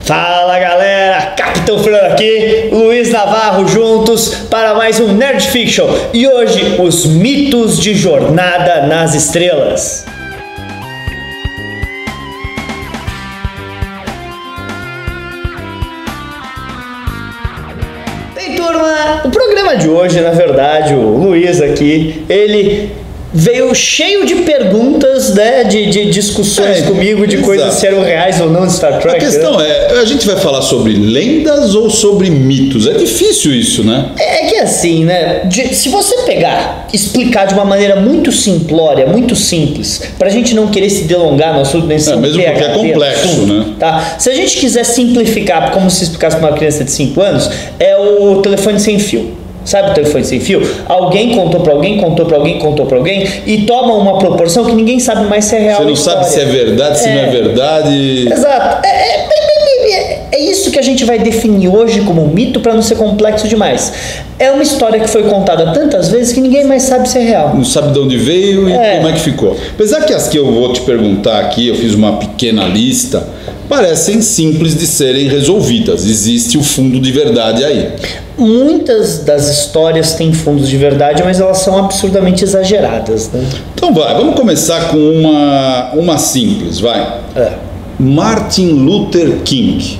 Fala galera, Capitão Fernando aqui, Luiz Navarro juntos para mais um Nerd Fiction e hoje os mitos de Jornada nas Estrelas. Bem turma, o programa de hoje, na verdade, o Luiz aqui, ele veio cheio de perguntas, né, de discussões comigo, de coisas se eram reais ou não de Star Trek. A questão é, a gente vai falar sobre lendas ou sobre mitos? É difícil isso, né? É que assim, né, se você pegar, explicar de uma maneira muito simplória, muito simples, pra gente não querer se delongar no assunto, nem se mesmo porque é complexo, assunto, né? Tá? Se a gente quiser simplificar, como se explicasse pra uma criança de 5 anos, é o telefone sem fio. Sabe o telefone sem fio? Alguém contou pra alguém, contou pra alguém, contou pra alguém e toma uma proporção que ninguém sabe mais se é real. Você não sabe se é verdade, se não é verdade. Exato. É isso que a gente vai definir hoje como um mito para não ser complexo demais. É uma história que foi contada tantas vezes que ninguém mais sabe se é real. Não sabe de onde veio e como é que ficou. Apesar que as que eu vou te perguntar aqui, eu fiz uma pequena lista, parecem simples de serem resolvidas. Existe o fundo de verdade aí. Muitas das histórias têm fundos de verdade, mas elas são absurdamente exageradas, né? Então vai, vamos começar com uma simples, vai. Martin Luther King.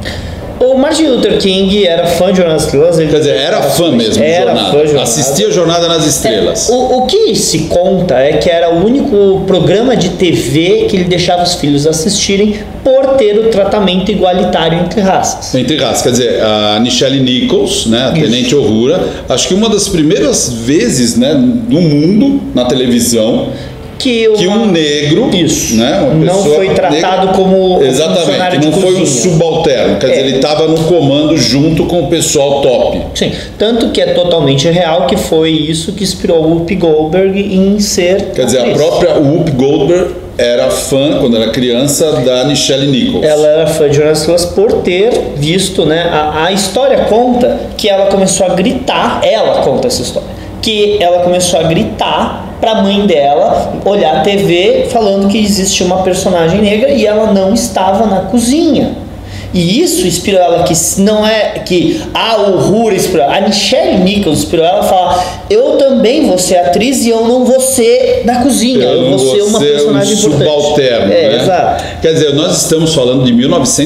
O Martin Luther King era fã de Jornada nas Estrelas. Quer dizer, era fã mesmo de Jornada. Assistia Jornada nas Estrelas. O que se conta é que era o único programa de TV que ele deixava os filhos assistirem por ter o tratamento igualitário entre raças. Entre raças, quer dizer, a Nichelle Nichols, né, a Tenente Uhura, acho que uma das primeiras vezes, né, no mundo, na televisão, que um negro, né, não foi tratado negra, como exatamente, não foi um subalterno, quer dizer, ele estava no comando junto com o pessoal top. Sim, tanto que é totalmente real que foi isso que inspirou o Whoopi Goldberg em ser Quer dizer, a própria Whoopi Goldberg era fã, quando era criança, da Nichelle Nichols. Ela era fã de Jornada nas Estrelas por ter visto, né, a história conta que ela começou a gritar, ela conta essa história, que ela começou a gritar para a mãe dela olhar a TV falando que existe uma personagem negra e ela não estava na cozinha. E isso inspirou ela, que não é que a Uhura inspirou, a Nichelle Nichols inspirou ela a falar: eu também vou ser atriz e eu não vou ser na cozinha, eu vou ser uma personagem importante. Subalterno, né? Exato. Quer dizer, nós estamos falando de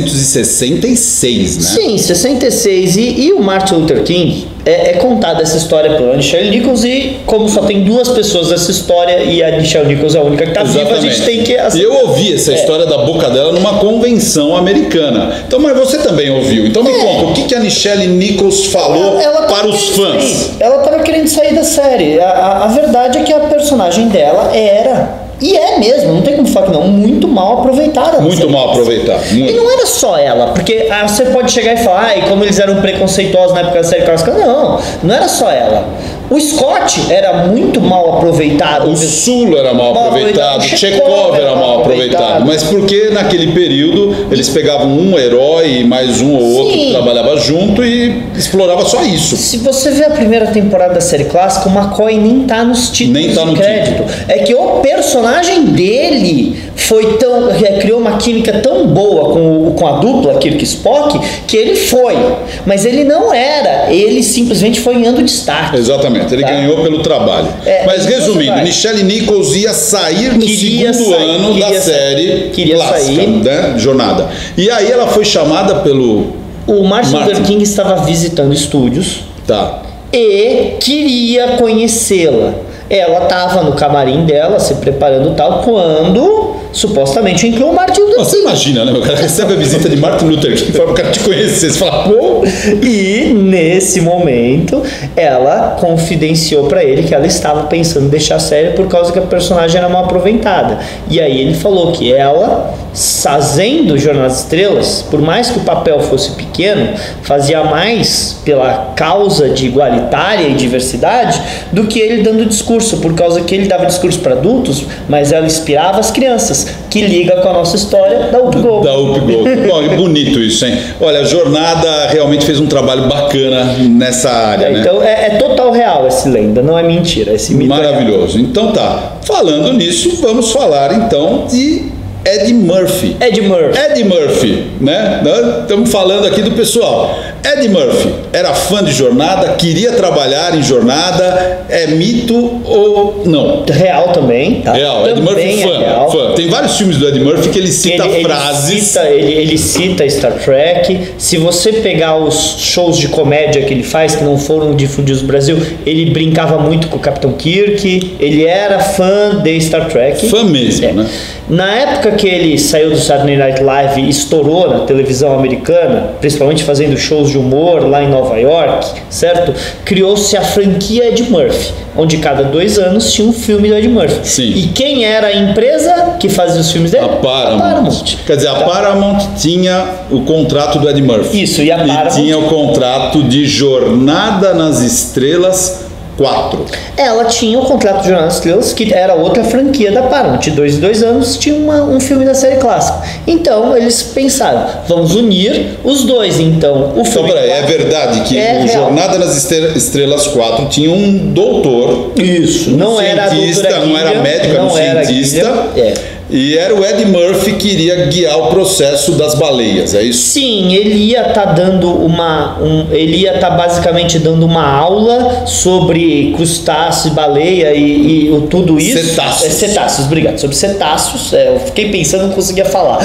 1966, né? Sim, 66. E o Martin Luther King é contada essa história pela Nichelle Nichols, e como só tem duas pessoas dessa história e a Nichelle Nichols é a única que está viva, a gente tem que... E eu ouvi essa história da boca dela numa convenção americana. Então, mas você também ouviu. Então me conta, o que a Nichelle Nichols falou para os fãs? Ela estava querendo sair da série. A verdade é que a personagem dela era... E é mesmo, não tem como falar que não, muito mal aproveitada. Muito mal aproveitada. E não era só ela, porque você pode chegar e falar, e como eles eram preconceituosos na época da série clássica, não era só ela. O Scott era muito mal aproveitado. O Sulu era mal aproveitado, o Chekhov era mal aproveitado. Mas porque naquele período eles pegavam um herói e mais um ou outro que trabalhava junto e explorava só isso. Se você vê a primeira temporada da série clássica, o McCoy nem tá nos títulos de crédito. É que o personagem dele foi criou uma química tão boa com a dupla Kirk e Spock que ele foi. Mas ele não era, ele simplesmente foi ganhando destaque. Exatamente. Ele ganhou pelo trabalho. Mas resumindo, Nichelle Nichols ia sair no segundo ano da série clássica, né? Jornada. E aí ela foi chamada pelo... O Martin Luther King estava visitando estúdios e queria conhecê-la. Ela estava no camarim dela, se preparando tal, quando supostamente entrou o Martin Luther King. Você imagina, né? O cara recebe a visita de Martin Luther King para o cara te conhecer. Você fala, pô! E nesse momento, ela confidenciou para ele que ela estava pensando em deixar a série por causa que a personagem era mal aproveitada. E aí ele falou que ela, fazendo Jornada nas Estrelas, por mais que o papel fosse pequeno, fazia mais pela causa de igualitária e diversidade do que ele dando discurso, por causa que ele dava discurso para adultos, mas ela inspirava as crianças, que liga com a nossa história da Whoopi Goldberg. Da Whoopi Goldberg. Bom, bonito isso, hein? Olha, a Jornada realmente fez um trabalho bacana nessa área, né? Então é total real esse lenda, não é mentira, esse mito. Maravilhoso. Então tá, falando nisso, vamos falar então de Ed Murphy. Ed Murphy, né? Nós estamos falando aqui do pessoal. Ed Murphy era fã de Jornada, queria trabalhar em Jornada, é mito ou não? Real também. Tá? Real, Ed Murphy fã. Tem vários filmes do Ed Murphy que ele cita frases. Ele cita Star Trek. Se você pegar os shows de comédia que ele faz, que não foram difundidos no Brasil, ele brincava muito com o Capitão Kirk. Ele era fã de Star Trek. Fã mesmo, né? Na época que ele saiu do Saturday Night Live e estourou na televisão americana, principalmente fazendo shows de humor lá em Nova York, certo? Criou-se a franquia Ed Murphy, onde cada 2 anos tinha um filme do Ed Murphy. Sim. E quem era a empresa que fazia os filmes dele? A Paramount. Quer dizer, a Paramount tinha o contrato do Ed Murphy. Isso, e a Paramount tinha o contrato de Jornada nas Estrelas 4. Ela tinha o contrato de Jornada nas Estrelas, que era outra franquia da Paramount. De 2 em 2 anos tinha um filme da série clássica. Então eles pensaram, vamos unir os dois. Então o filme. Então, peraí, é verdade que o Jornada nas Estrelas 4 tinha um doutor. Isso, não era cientista, não era médico, era um cientista. E era o Ed Murphy que iria guiar o processo das baleias, é isso? Sim, ele ia estar dando ele ia estar basicamente dando uma aula sobre crustáceos, baleia e tudo isso. Cetáceos, obrigado. Sobre cetáceos, eu fiquei pensando, não conseguia falar.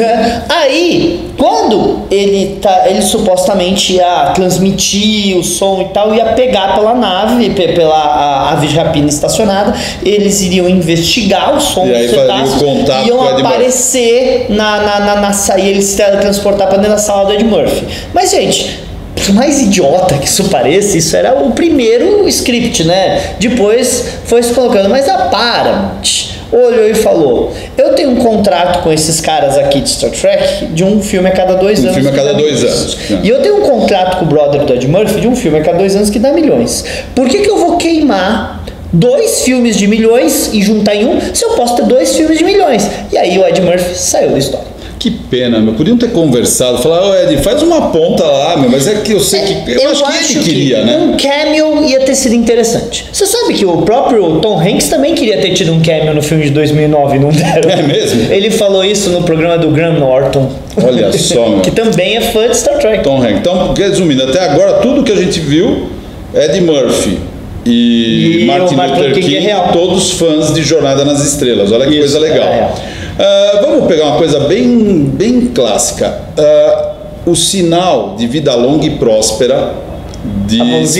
Aí, quando ele supostamente ia transmitir o som e tal, ia pegar pela nave, pela ave de rapina estacionada, eles iriam investigar o som do cetáceo. Iam aparecer na saída, eles se teletransportar para dentro da sala do Ed Murphy. Mas, gente, por mais idiota que isso pareça, isso era o primeiro script, né? Depois foi se colocando. Mas a Paramount olhou e falou: eu tenho um contrato com esses caras aqui de Star Trek de um filme a cada 2 anos. Um filme a cada 2 anos. E eu tenho um contrato com o brother do Ed Murphy de um filme a cada 2 anos que dá milhões. Por que eu vou queimar 2 filmes de milhões e juntar em um, se eu posso ter 2 filmes de milhões? E aí o Ed Murphy saiu da história. Que pena, meu. Podiam ter conversado, falar, Ed, faz uma ponta lá, meu, mas é que eu sei que. Eu acho que ele queria, né? Um cameo ia ter sido interessante. Você sabe que o próprio Tom Hanks também queria ter tido um cameo no filme de 2009, não deram? É mesmo? Ele falou isso no programa do Graham Norton. Olha só, meu. Que também é fã de Star Trek. Tom Hanks. Então, resumindo, até agora, tudo que a gente viu, Ed Murphy e Martin Luther King, todos fãs de Jornada nas Estrelas. Olha que coisa legal. Vamos pegar uma coisa bem clássica. O sinal de vida longa e próspera de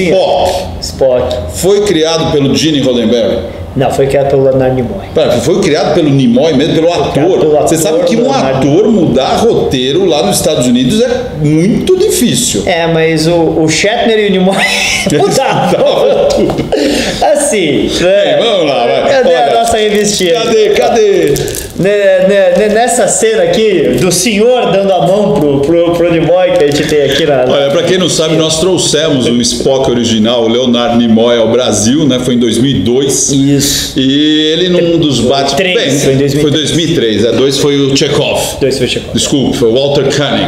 Spock foi criado pelo Gene Roddenberry? Não, foi criado pelo Leonard Nimoy. Foi criado pelo Nimoy mesmo, pelo ator. Você sabe que um ator mudar roteiro lá nos Estados Unidos é muito difícil. Mas o Shatner e o Nimoy mudaram tudo. Assim, vamos lá, vai. Cadê a nossa investida? Cadê? Nessa cena aqui, do senhor dando a mão pro Nimoy, que a gente tem aqui na... Olha, pra quem não sabe, nós trouxemos o Spock original, o Leonard Nimoy, ao Brasil, né? Foi em 2002. Isso. E ele num dos bate-papéis... Foi 2003. 2 foi o Chekhov. 2 foi o Chekhov. Desculpa, foi o Walter Koenig.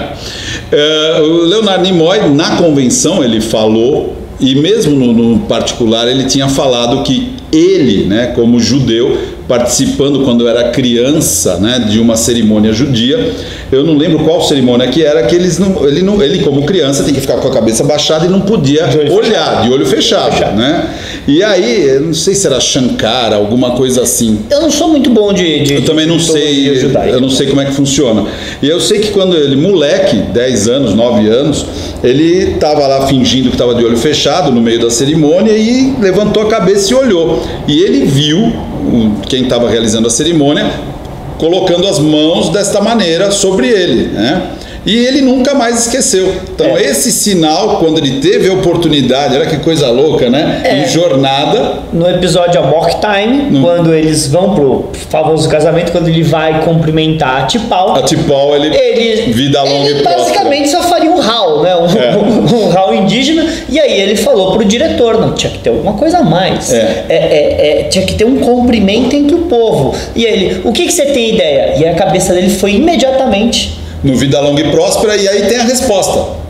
O Leonard Nimoy, na convenção, ele falou, e mesmo no particular, ele tinha falado que ele, né, como judeu, participando quando era criança, né, de uma cerimônia judia, eu não lembro qual cerimônia que era, que ele como criança tem que ficar com a cabeça baixada e não podia olhar, de olho fechado, né? E aí, eu não sei se era Shankara, alguma coisa assim. Eu não sou muito bom eu também não sei, eu não sei como é que funciona. E eu sei que quando ele, moleque, 10 anos, 9 anos, ele estava lá fingindo que estava de olho fechado no meio da cerimônia e levantou a cabeça e olhou. E ele viu quem estava realizando a cerimônia colocando as mãos desta maneira sobre ele, né? E ele nunca mais esqueceu. Então esse sinal, quando ele teve a oportunidade, olha que coisa louca, né? Em Jornada. No episódio Amok Time, quando eles vão pro famoso casamento, quando ele vai cumprimentar a T'Pau. A T'Pau, ele vida longa e próspera. Basicamente só faria um hall, né? Um hall indígena. E aí ele falou pro diretor, não, tinha que ter alguma coisa a mais. Tinha que ter um cumprimento entre o povo. E ele, o que você tem ideia? E a cabeça dele foi imediatamente... No Vida Longa e Próspera, e aí tem a resposta.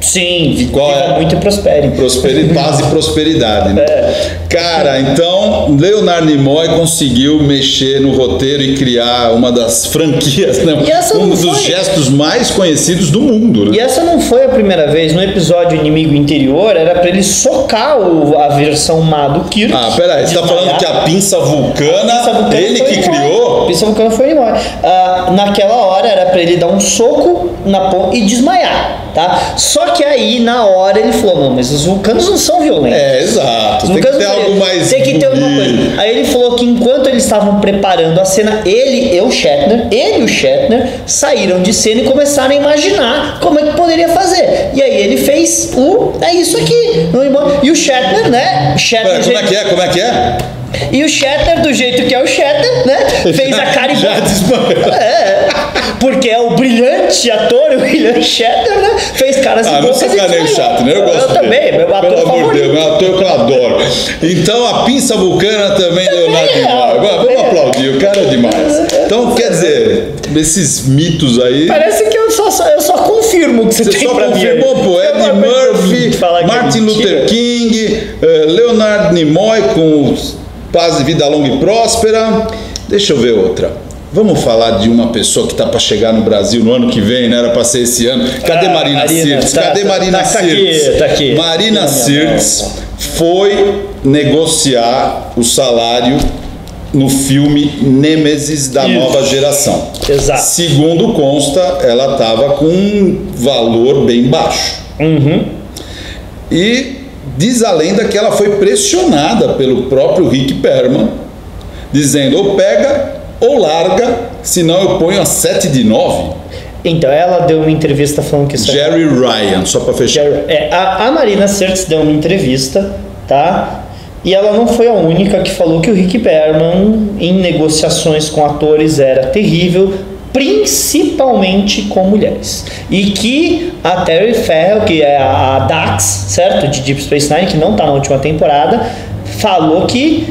Sim, viva muito e prospere. Paz e prosperidade, né? Cara, então Leonard Nimoy conseguiu mexer no roteiro e criar uma das franquias, né? Um dos gestos mais conhecidos do mundo, né? E essa não foi a primeira vez. No episódio Inimigo Interior, era pra ele socar a versão má do Kirk. Ah, peraí, você tá falando que a pinça vulcana, ele que criou? A pinça vulcana foi Nimoy. Naquela hora era pra ele dar um soco na ponta e desmaiar, tá? Só que aí, na hora, ele falou, não, mas os vulcanos não são violentos. Exato. Tem que ter algo mais Tem que ter alguma coisa. Aí ele falou que enquanto eles estavam preparando a cena, ele e o Shatner saíram de cena e começaram a imaginar como é que poderia fazer. E aí ele fez é isso aqui. E o Shatner, né? Como é que é? E o Shatner, do jeito que é o Shatner, né? Fez a cara já desmaiou. Porque é o brilhante ator, o William Shatner, né? Fez caras e bocas. Não sacanei o Shatner, eu gosto dele. Também, meu ator favorito. Pelo amor de Deus, meu ator que eu adoro. Então a pinça vulcana também Leonardo Nimoy. Vamos aplaudir, o cara é demais. Então, quer dizer, esses mitos aí... Parece que eu só confirmo o que você tem pra mim. Você só confirmou, pô. Eddie Murphy, Martin Luther King, Leonardo Nimoy com Paz e Vida Longa e Próspera. Deixa eu ver outra. Vamos falar de uma pessoa que está para chegar no Brasil no ano que vem, né? Era para ser esse ano. Cadê Marina Sirtis? Cadê Marina Sirtis? Tá aqui. Marina Sirtis foi negociar o salário no filme Nêmesis da Nova Geração. Exato. Segundo consta, ela estava com um valor bem baixo. E diz a lenda que ela foi pressionada pelo próprio Rick Berman, dizendo ou pega ou larga, senão eu ponho a 7 de 9. Então, ela deu uma entrevista falando que isso Jerry Ryan, só para fechar. A Marina Sirtis deu uma entrevista, tá? E ela não foi a única que falou que o Rick Berman, em negociações com atores, era terrível, principalmente com mulheres. E que a Terry Farrell, que é a Dax, certo? De Deep Space Nine, que não está na última temporada, falou que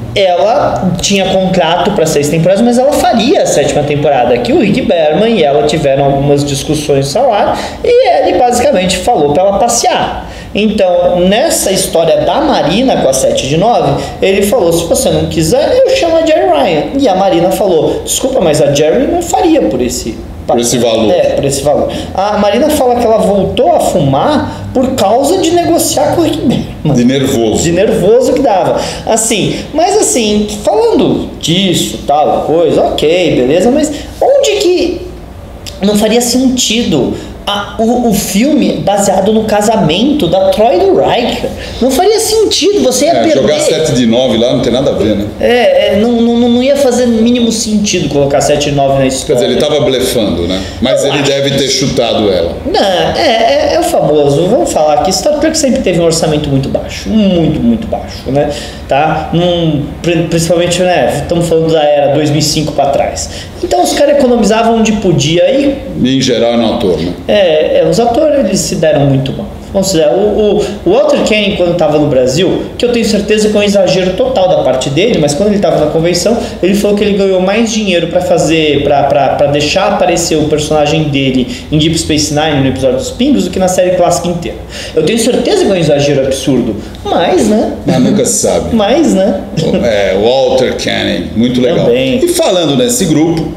ela tinha contrato para 6 temporadas, mas ela faria a 7ª temporada. Que o Rick Berman e ela tiveram algumas discussões de salário e ele basicamente falou para ela passear. Então, nessa história da Marina com a 7 de 9, ele falou, se você não quiser, eu chamo a Jerry Ryan. E a Marina falou, desculpa, mas a Jerry não faria por esse valor. Por esse valor. A Marina fala que ela voltou a fumar por causa de negociar com o Rick Berman. De nervoso. De nervoso que dava. Mas falando disso, tal, coisa, ok, beleza, mas onde que não faria sentido o filme baseado no casamento da Troy e do Riker? Não faria sentido, você ia perder. Jogar 7 de 9 lá não tem nada a ver, né? Não ia fazer mínimo sentido colocar 7 de 9 na história. Quer dizer, ele estava blefando, né? Mas ele deve ter chutado ela. Não, é o famoso, vamos falar aqui, Star Trek sempre teve um orçamento muito baixo, muito baixo, né? Tá? Principalmente, né? Estamos falando da era 2005 para trás. Então os caras economizavam onde podia e em geral no ator, né? Os atores eles se deram muito mal. Vamos dizer, o Walter Koenig, quando estava no Brasil, que eu tenho certeza que é um exagero total da parte dele, mas quando ele estava na convenção, ele falou que ele ganhou mais dinheiro para deixar aparecer o personagem dele em Deep Space Nine, no episódio dos Pingos, do que na série clássica inteira. Eu tenho certeza que é um exagero absurdo, mas, né? Mas nunca se sabe. Mas, né? Walter Koenig, muito legal. Também. E falando nesse grupo,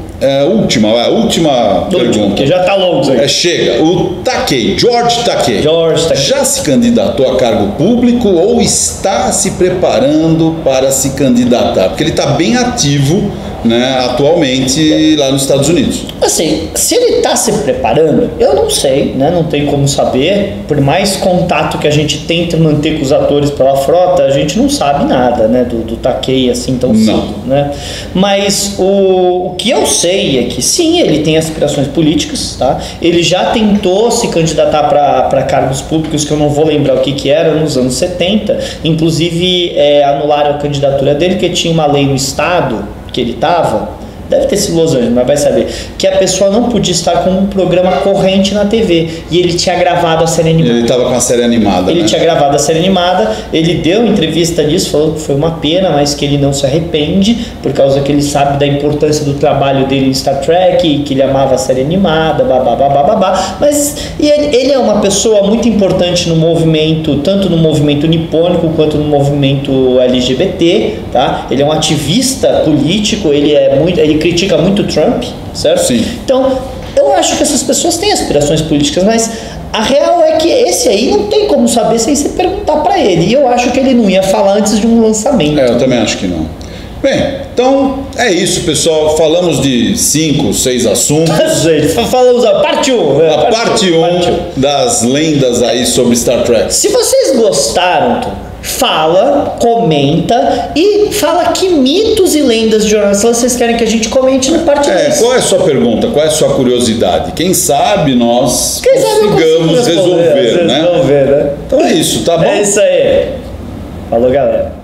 última pergunta. Que já tá longo aí. Chega. O Takei, George Takei, já se candidatou a cargo público ou está se preparando para se candidatar? Porque ele está bem ativo, né, atualmente lá nos Estados Unidos. Assim, se ele está se preparando, eu não sei, né? Não tem como saber. Por mais contato que a gente tenta manter com os atores pela frota, a gente não sabe nada, né? Do Takei assim tão cedo, né? Mas o que eu sei é que sim, ele tem aspirações políticas, tá? Ele já tentou se candidatar para cargos públicos, que eu não vou lembrar o que era, nos anos 70. Inclusive, anularam a candidatura dele, porque tinha uma lei no estado que ele estava, deve ter sido Los Angeles, mas vai saber, que a pessoa não podia estar com um programa corrente na TV, e ele tinha gravado a série animada. Ele estava com a série animada, Ele tinha gravado a série animada, ele deu entrevista disso, falou que foi uma pena, mas que ele não se arrepende, por causa que ele sabe da importância do trabalho dele em Star Trek, e que ele amava a série animada, babá. Mas e ele é uma pessoa muito importante no movimento, tanto no movimento nipônico quanto no movimento LGBT, tá? Ele é um ativista político, ele critica muito Trump, certo? Sim. Então, eu acho que essas pessoas têm aspirações políticas, mas a real é que esse aí não tem como saber sem você perguntar pra ele. E eu acho que ele não ia falar antes de um lançamento. Eu também acho que não. Bem, então é isso, pessoal. Falamos de 5, 6 assuntos. Falamos a parte 1. A parte 1 das lendas aí sobre Star Trek. Se vocês gostaram, fala, comenta e fala que mitos e lendas de jornalistas vocês querem que a gente comente na parte 2. Qual é a sua pergunta? Qual é a sua curiosidade? Quem sabe nós consigamos resolver, né? Então é isso, tá bom? É isso aí. Falou, galera.